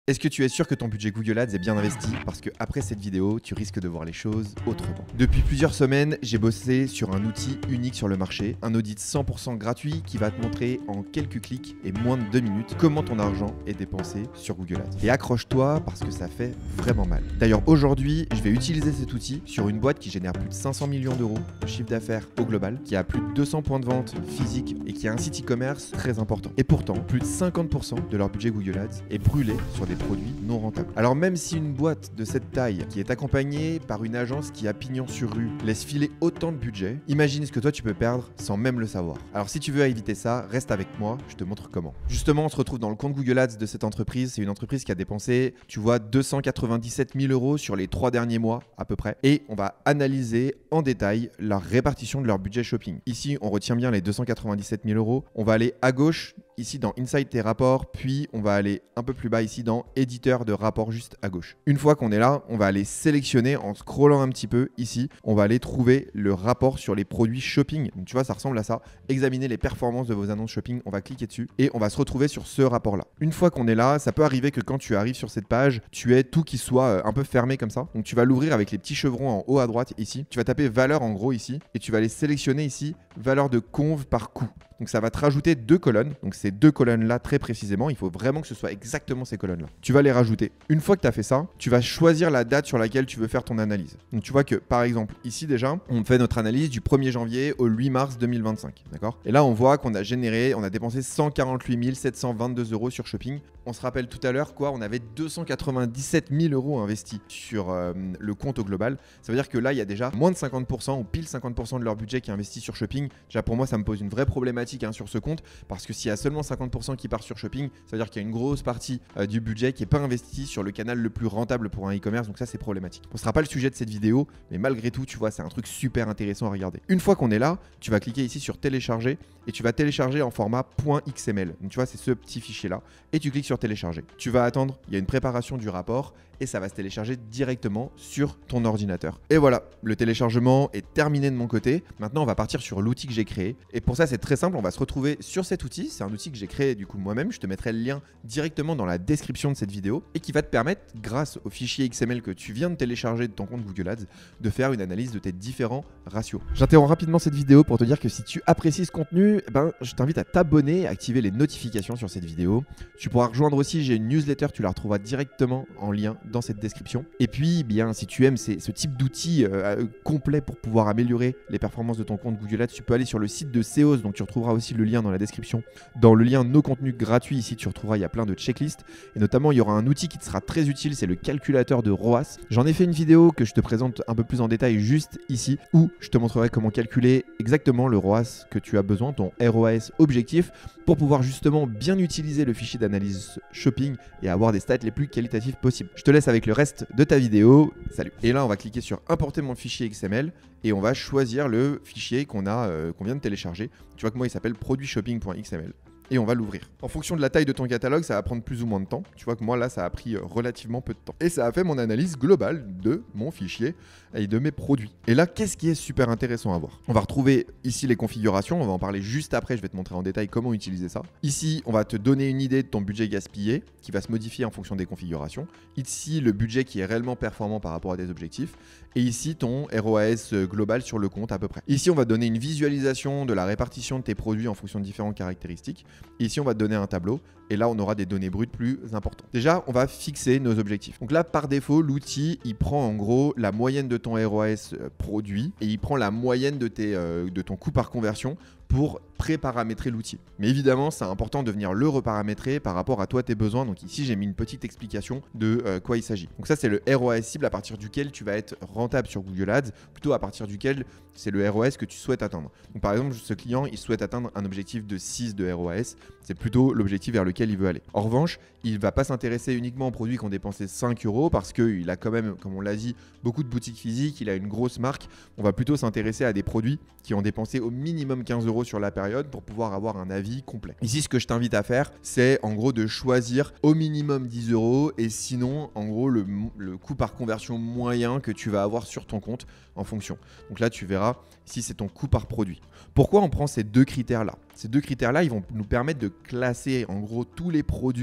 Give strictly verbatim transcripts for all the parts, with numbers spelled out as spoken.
Est-ce que tu es sûr que ton budget Google Ads est bien investi? Parce que après cette vidéo, tu risques de voir les choses autrement. Depuis plusieurs semaines, j'ai bossé sur un outil unique sur le marché, un audit cent pour cent gratuit qui va te montrer en quelques clics et moins de deux minutes comment ton argent est dépensé sur Google Ads. Et accroche-toi parce que ça fait vraiment mal. D'ailleurs, aujourd'hui, je vais utiliser cet outil sur une boîte qui génère plus de cinq cents millions d'euros de chiffre d'affaires au global, qui a plus de deux cents points de vente physiques et qui a un site e-commerce très important. Et pourtant, plus de cinquante pour cent de leur budget Google Ads est brûlé sur des produits non rentables. Alors même si une boîte de cette taille, qui est accompagnée par une agence qui a pignon sur rue, laisse filer autant de budget, imagine ce que toi tu peux perdre sans même le savoir. Alors si tu veux éviter ça, reste avec moi, je te montre comment. Justement, on se retrouve dans le compte Google Ads de cette entreprise. C'est une entreprise qui a dépensé, tu vois, deux cent quatre-vingt-dix-sept mille euros sur les trois derniers mois à peu près. Et on va analyser en détail la répartition de leur budget shopping. Ici, on retient bien les deux cent quatre-vingt-dix-sept mille euros. On va aller à gauche, ici dans Inside tes rapports, puis on va aller un peu plus bas ici dans éditeur de rapports juste à gauche. Une fois qu'on est là, on va aller sélectionner en scrollant un petit peu ici, on va aller trouver le rapport sur les produits shopping. Donc tu vois, ça ressemble à ça. Examiner les performances de vos annonces shopping, on va cliquer dessus et on va se retrouver sur ce rapport-là. Une fois qu'on est là, ça peut arriver que quand tu arrives sur cette page, tu aies tout qui soit un peu fermé comme ça. Donc tu vas l'ouvrir avec les petits chevrons en haut à droite ici. Tu vas taper valeur en gros ici et tu vas aller sélectionner ici valeur de conv par coût. Donc ça va te rajouter deux colonnes. Donc ces deux colonnes-là très précisément, il faut vraiment que ce soit exactement ces colonnes-là. Tu vas les rajouter. Une fois que tu as fait ça, tu vas choisir la date sur laquelle tu veux faire ton analyse. Donc tu vois que par exemple ici déjà, on fait notre analyse du premier janvier au huit mars deux mille vingt-cinq. D'accord ? Et là on voit qu'on a généré, on a dépensé cent quarante-huit mille sept cent vingt-deux euros sur shopping. On se rappelle tout à l'heure quoi, on avait deux cent quatre-vingt-dix-sept mille euros investis sur euh, le compte au global. Ça veut dire que là il y a déjà moins de cinquante pour cent ou pile cinquante pour cent de leur budget qui est investi sur shopping. Déjà pour moi ça me pose une vraie problématique hein, sur ce compte, parce que s'il y a seulement cinquante pour cent qui part sur shopping, ça veut dire qu'il y a une grosse partie euh, du budget qui n'est pas investi sur le canal le plus rentable pour un e-commerce, donc ça c'est problématique. Ce ne sera pas le sujet de cette vidéo, mais malgré tout tu vois c'est un truc super intéressant à regarder. Une fois qu'on est là, tu vas cliquer ici sur télécharger et tu vas télécharger en format .xml. Donc tu vois c'est ce petit fichier là et tu cliques sur télécharger. Tu vas attendre, il y a une préparation du rapport et ça va se télécharger directement sur ton ordinateur. Et voilà, le téléchargement est terminé de mon côté. Maintenant, on va partir sur l'outil que j'ai créé. Et pour ça, c'est très simple, on va se retrouver sur cet outil. C'est un outil que j'ai créé du coup moi-même. Je te mettrai le lien directement dans la description de cette vidéo et qui va te permettre, grâce au fichier X M L que tu viens de télécharger de ton compte Google Ads, de faire une analyse de tes différents ratios. J'interromps rapidement cette vidéo pour te dire que si tu apprécies ce contenu, eh ben, je t'invite à t'abonner, à activer les notifications sur cette vidéo. Tu pourras rejoindre aussi, j'ai une newsletter, tu la retrouveras directement en lien dans cette description. Et puis, bien, si tu aimes ces, ce type d'outils euh, complet pour pouvoir améliorer les performances de ton compte Google Ads, tu peux aller sur le site de Seos, donc tu retrouveras aussi le lien dans la description. Dans le lien nos contenus gratuits, ici, tu retrouveras, il y a plein de checklists. Et notamment, il y aura un outil qui te sera très utile, c'est le calculateur de R O A S. J'en ai fait une vidéo que je te présente un peu plus en détail juste ici, où je te montrerai comment calculer exactement le R O A S que tu as besoin, ton R O A S objectif, pour pouvoir justement bien utiliser le fichier d'analyse shopping et avoir des stats les plus qualitatives possibles. Je te laisse avec le reste de ta vidéo. Salut. Et là, on va cliquer sur importer mon fichier X M L et on va choisir le fichier qu'on a, euh, qu'on vient de télécharger. Tu vois que moi, il s'appelle produit shopping.xml. Et on va l'ouvrir. En fonction de la taille de ton catalogue, ça va prendre plus ou moins de temps. Tu vois que moi, là, ça a pris relativement peu de temps. Et ça a fait mon analyse globale de mon fichier et de mes produits. Et là, qu'est-ce qui est super intéressant à voir? On va retrouver ici les configurations. On va en parler juste après. Je vais te montrer en détail comment utiliser ça. Ici, on va te donner une idée de ton budget gaspillé qui va se modifier en fonction des configurations. Ici, le budget qui est réellement performant par rapport à tes objectifs. Et ici, ton R O A S global sur le compte à peu près. Ici, on va te donner une visualisation de la répartition de tes produits en fonction de différentes caractéristiques. Et ici, on va te donner un tableau et là, on aura des données brutes plus importantes. Déjà, on va fixer nos objectifs. Donc là, par défaut, l'outil, il prend en gros la moyenne de ton R O A S produit et il prend la moyenne de, tes, euh, de ton coût par conversion pour pré-paramétrer l'outil. Mais évidemment, c'est important de venir le reparamétrer par rapport à toi, tes besoins. Donc ici, j'ai mis une petite explication de euh, quoi il s'agit. Donc ça, c'est le R O A S cible à partir duquel tu vas être rentable sur Google Ads, plutôt à partir duquel c'est le R O A S que tu souhaites atteindre. Donc par exemple, ce client, il souhaite atteindre un objectif de six de R O A S. C'est plutôt l'objectif vers lequel il veut aller. En revanche, il ne va pas s'intéresser uniquement aux produits qui ont dépensé cinq euros parce qu'il a quand même, comme on l'a dit, beaucoup de boutiques physiques, il a une grosse marque. On va plutôt s'intéresser à des produits qui ont dépensé au minimum quinze euros sur la période pour pouvoir avoir un avis complet. Ici, ce que je t'invite à faire, c'est en gros de choisir au minimum dix euros et sinon, en gros, le, le coût par conversion moyen que tu vas avoir sur ton compte en fonction. Donc là, tu verras si c'est ton coût par produit. Pourquoi on prend ces deux critères-là? Ces deux critères-là, ils vont nous permettre de classer en gros tous les produits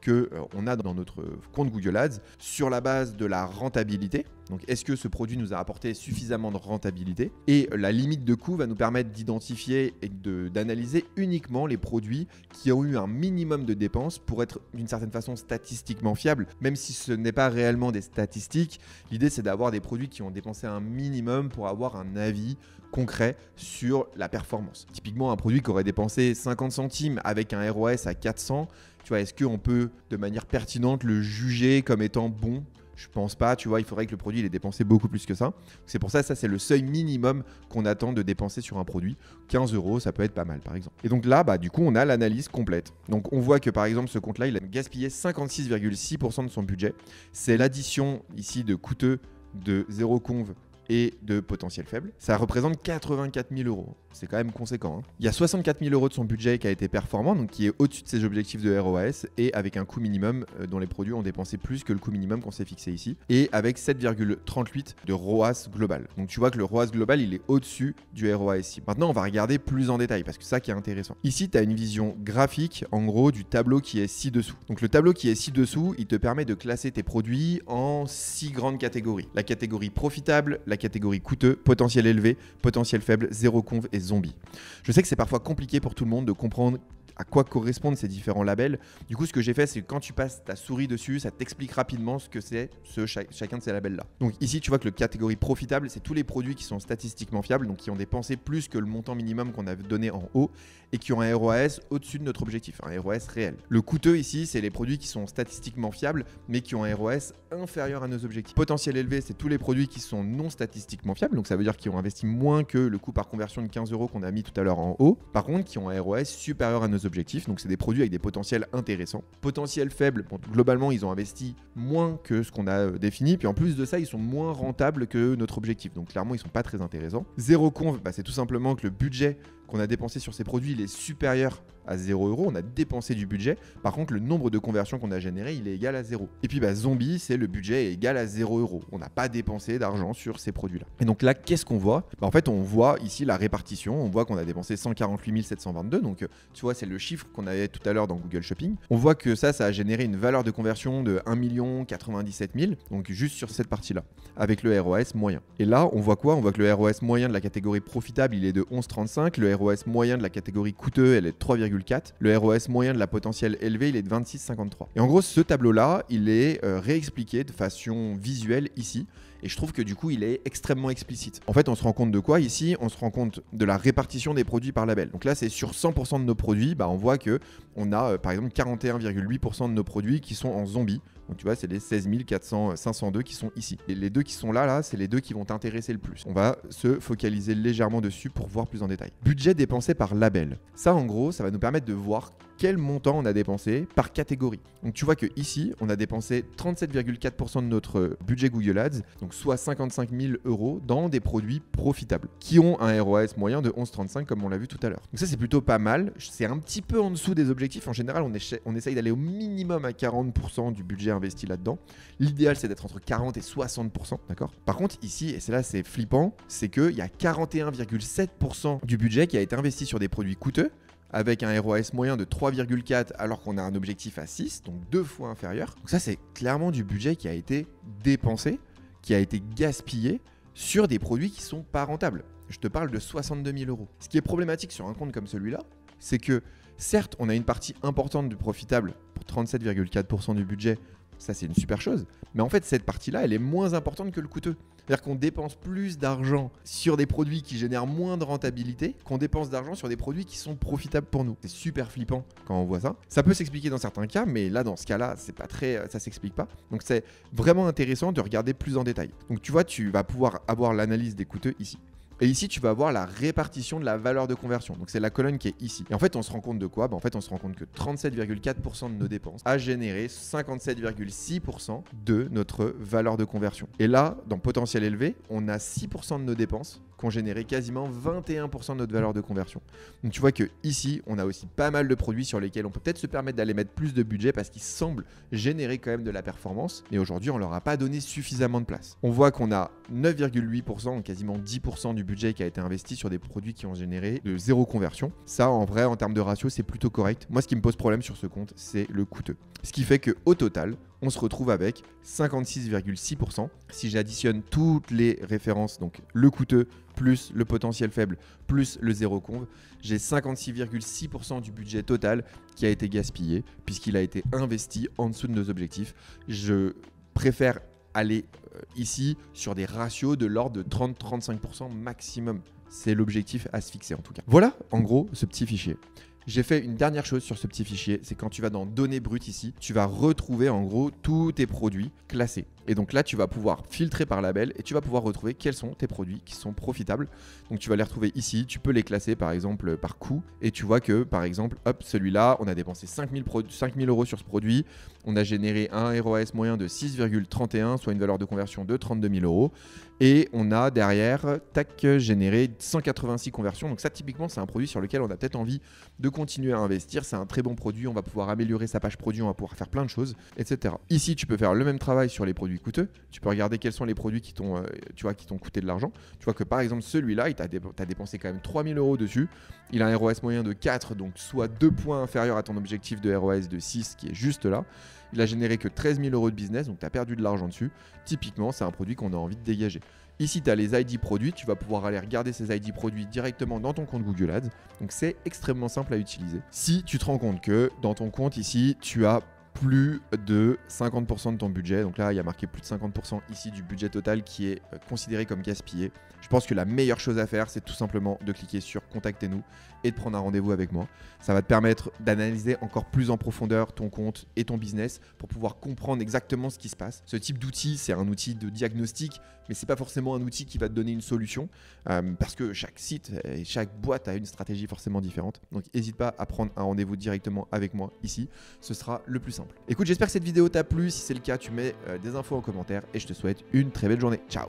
qu'on a dans notre compte Google Ads sur la base de la rentabilité. Donc, est-ce que ce produit nous a apporté suffisamment de rentabilité? Et la limite de coût va nous permettre d'identifier et d'analyser uniquement les produits qui ont eu un minimum de dépenses pour être d'une certaine façon statistiquement fiables. Même si ce n'est pas réellement des statistiques, l'idée c'est d'avoir des produits qui ont dépensé un minimum pour avoir un avis concret sur la performance. Typiquement, un produit qui aurait dépensé cinquante centimes avec un R O S à quatre cents, tu vois, est-ce qu'on peut de manière pertinente le juger comme étant bon? Je pense pas, tu vois, il faudrait que le produit il ait dépensé beaucoup plus que ça. C'est pour ça, ça c'est le seuil minimum qu'on attend de dépenser sur un produit. quinze euros, ça peut être pas mal par exemple. Et donc là, bah, du coup, on a l'analyse complète. Donc on voit que par exemple, ce compte-là, il a gaspillé cinquante-six virgule six pour cent de son budget. C'est l'addition ici de coûteux de zéro conv et de potentiel faible. Ça représente quatre-vingt-quatre mille euros. C'est quand même conséquent. Hein. Il y a soixante-quatre mille euros de son budget qui a été performant, donc qui est au-dessus de ses objectifs de R O S et avec un coût minimum euh, dont les produits ont dépensé plus que le coût minimum qu'on s'est fixé ici et avec sept virgule trente-huit de R O A S global. Donc tu vois que le R O A S global, il est au-dessus du R O A S cible. Maintenant, on va regarder plus en détail parce que c'est ça qui est intéressant. Ici, tu as une vision graphique en gros du tableau qui est ci-dessous. Donc le tableau qui est ci-dessous, il te permet de classer tes produits en six grandes catégories. La catégorie profitable, la catégorie coûteux, potentiel élevé, potentiel faible, zéro conv et zombie. Je sais que c'est parfois compliqué pour tout le monde de comprendre à quoi correspondent ces différents labels. Du coup, ce que j'ai fait, c'est que quand tu passes ta souris dessus, ça t'explique rapidement ce que c'est ce, chaque, chacun de ces labels-là. Donc ici, tu vois que le catégorie profitable, c'est tous les produits qui sont statistiquement fiables, donc qui ont dépensé plus que le montant minimum qu'on avait donné en haut et qui ont un R O A S au-dessus de notre objectif, un R O A S réel. Le coûteux ici, c'est les produits qui sont statistiquement fiables, mais qui ont un R O A S inférieur à nos objectifs. Potentiel élevé, c'est tous les produits qui sont non statistiquement fiables, donc ça veut dire qu'ils ont investi moins que le coût par conversion de quinze euros qu'on a mis tout à l'heure en haut. Par contre, qui ont un R O A S supérieur à nos objectifs, donc c'est des produits avec des potentiels intéressants. Potentiel faible, bon, globalement ils ont investi moins que ce qu'on a défini, puis en plus de ça ils sont moins rentables que notre objectif, donc clairement ils sont pas très intéressants. Zéro conv, bah, c'est tout simplement que le budget qu'on a dépensé sur ces produits il est supérieur à zéro euros, on a dépensé du budget, par contre le nombre de conversions qu'on a généré il est égal à zéro. Et puis bah, zombie, c'est le budget est égal à zéro euros, on n'a pas dépensé d'argent sur ces produits là. Et donc là qu'est-ce qu'on voit? Bah, en fait on voit ici la répartition, on voit qu'on a dépensé cent quarante-huit mille sept cent vingt-deux, donc tu vois c'est le chiffre qu'on avait tout à l'heure dans Google Shopping. On voit que ça, ça a généré une valeur de conversion de un million quatre-vingt-dix-sept mille, donc juste sur cette partie là, avec le R O A S moyen. Et là on voit quoi? On voit que le R O A S moyen de la catégorie profitable il est de onze virgule trente-cinq, le R O A S moyen de la catégorie coûteux elle est de trois virgule quatre, le R O A S moyen de la potentielle élevée il est de vingt-six virgule cinquante-trois. Et en gros ce tableau là il est euh, réexpliqué de façon visuelle ici. Et je trouve que du coup, il est extrêmement explicite. En fait, on se rend compte de quoi ici? On se rend compte de la répartition des produits par label. Donc là, c'est sur cent pour cent de nos produits, bah, on voit que on a euh, par exemple quarante et un virgule huit pour cent de nos produits qui sont en zombie. Donc tu vois, c'est les seize mille cinq cent deux qui sont ici. Et les deux qui sont là, là, c'est les deux qui vont t'intéresser le plus. On va se focaliser légèrement dessus pour voir plus en détail. Budget dépensé par label. Ça, en gros, ça va nous permettre de voir quel montant on a dépensé par catégorie. Donc tu vois que ici, on a dépensé trente-sept virgule quatre pour cent de notre budget Google Ads, donc soit cinquante-cinq mille euros dans des produits profitables qui ont un R O A S moyen de onze virgule trente-cinq comme on l'a vu tout à l'heure. Donc ça, c'est plutôt pas mal. C'est un petit peu en dessous des objectifs. En général, on, éche- on essaye d'aller au minimum à quarante pour cent du budget investi là-dedans. L'idéal, c'est d'être entre quarante et soixante pour cent, d'accord? Par contre, ici, et c'est là c'est flippant, c'est qu'il y a quarante et un virgule sept pour cent du budget qui a été investi sur des produits coûteux, avec un R O A S moyen de trois virgule quatre alors qu'on a un objectif à six, donc deux fois inférieur. Donc ça, c'est clairement du budget qui a été dépensé, qui a été gaspillé sur des produits qui sont pas rentables. Je te parle de soixante-deux mille euros. Ce qui est problématique sur un compte comme celui-là, c'est que certes, on a une partie importante du profitable pour trente-sept virgule quatre pour cent du budget. Ça, c'est une super chose. Mais en fait, cette partie-là, elle est moins importante que le coûteux. C'est-à-dire qu'on dépense plus d'argent sur des produits qui génèrent moins de rentabilité qu'on dépense d'argent sur des produits qui sont profitables pour nous. C'est super flippant quand on voit ça. Ça peut s'expliquer dans certains cas, mais là, dans ce cas-là, c'est pas très, ça s'explique pas. Donc, c'est vraiment intéressant de regarder plus en détail. Donc, tu vois, tu vas pouvoir avoir l'analyse des coûteux ici. Et ici, tu vas voir la répartition de la valeur de conversion. Donc, c'est la colonne qui est ici. Et en fait, on se rend compte de quoi? Bah, en fait, on se rend compte que trente-sept virgule quatre pour cent de nos dépenses a généré cinquante-sept virgule six pour cent de notre valeur de conversion. Et là, dans potentiel élevé, on a six pour cent de nos dépenses qui ont généré quasiment vingt et un pour cent de notre valeur de conversion. Donc tu vois que ici, on a aussi pas mal de produits sur lesquels on peut peut-être se permettre d'aller mettre plus de budget parce qu'ils semblent générer quand même de la performance. Mais aujourd'hui, on leur a pas donné suffisamment de place. On voit qu'on a neuf virgule huit pour cent, quasiment dix pour cent du budget qui a été investi sur des produits qui ont généré de zéro conversion. Ça, en vrai, en termes de ratio, c'est plutôt correct. Moi, ce qui me pose problème sur ce compte, c'est le coûteux. Ce qui fait qu'au total, on se retrouve avec cinquante-six virgule six pour cent. Si j'additionne toutes les références, donc le coûteux plus le potentiel faible plus le zéro conv, j'ai cinquante-six virgule six pour cent du budget total qui a été gaspillé puisqu'il a été investi en dessous de nos objectifs. Je préfère aller euh, ici sur des ratios de l'ordre de trente à trente-cinq pour cent maximum. C'est l'objectif à se fixer en tout cas. Voilà en gros ce petit fichier. J'ai fait une dernière chose sur ce petit fichier, c'est quand tu vas dans données brutes ici, tu vas retrouver en gros tous tes produits classés. Et donc là, tu vas pouvoir filtrer par label et tu vas pouvoir retrouver quels sont tes produits qui sont profitables. Donc tu vas les retrouver ici, tu peux les classer par exemple par coût et tu vois que par exemple, hop, celui-là, on a dépensé cinq mille euros sur ce produit, on a généré un R O A S moyen de six virgule trente et un, soit une valeur de conversion de trente-deux mille euros. Et on a derrière, tac, généré cent quatre-vingt-six conversions. Donc ça, typiquement, c'est un produit sur lequel on a peut-être envie de continuer à investir. C'est un très bon produit, on va pouvoir améliorer sa page produit, on va pouvoir faire plein de choses, et cetera. Ici, tu peux faire le même travail sur les produits coûteux. Tu peux regarder quels sont les produits qui t'ont euh, tu vois, qui t'ont coûté de l'argent. Tu vois que par exemple, celui-là, tu as dépensé quand même trois mille euros dessus. Il a un R O S moyen de quatre, donc soit deux points inférieurs à ton objectif de R O S de six qui est juste là. Il a généré que treize mille euros de business, donc tu as perdu de l'argent dessus. Typiquement, c'est un produit qu'on a envie de dégager. Ici, tu as les I D produits. Tu vas pouvoir aller regarder ces I D produits directement dans ton compte Google Ads. Donc, c'est extrêmement simple à utiliser. Si tu te rends compte que dans ton compte ici, tu as plus de cinquante pour cent de ton budget. Donc là, il y a marqué plus de cinquante pour cent ici du budget total qui est considéré comme gaspillé. Je pense que la meilleure chose à faire, c'est tout simplement de cliquer sur Contactez-nous et de prendre un rendez-vous avec moi. Ça va te permettre d'analyser encore plus en profondeur ton compte et ton business pour pouvoir comprendre exactement ce qui se passe. Ce type d'outil, c'est un outil de diagnostic, mais ce n'est pas forcément un outil qui va te donner une solution euh, parce que chaque site et chaque boîte a une stratégie forcément différente. Donc, n'hésite pas à prendre un rendez-vous directement avec moi ici. Ce sera le plus simple. Écoute, j'espère que cette vidéo t'a plu. Si c'est le cas, tu mets euh, des infos en commentaire et je te souhaite une très belle journée. Ciao!